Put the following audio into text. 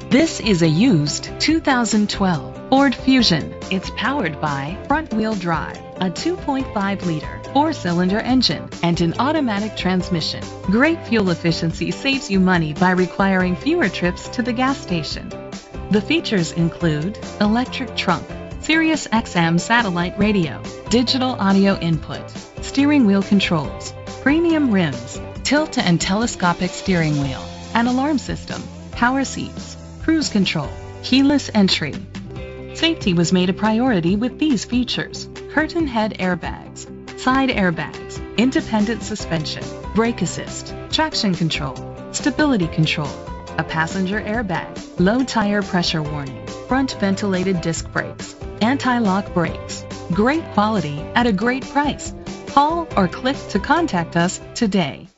This is a used 2012 Ford Fusion. It's powered by front-wheel drive, a 2.5-liter four-cylinder engine, and an automatic transmission. Great fuel efficiency saves you money by requiring fewer trips to the gas station. The features include electric trunk, Sirius XM satellite radio, digital audio input, steering wheel controls, premium rims, tilt and telescopic steering wheel, an alarm system, power seats, cruise control, keyless entry. Safety was made a priority with these features: curtain head airbags, side airbags, independent suspension, brake assist, traction control, stability control, a passenger airbag, low tire pressure warning, front ventilated disc brakes, anti-lock brakes. Great quality at a great price. Call or click to contact us today.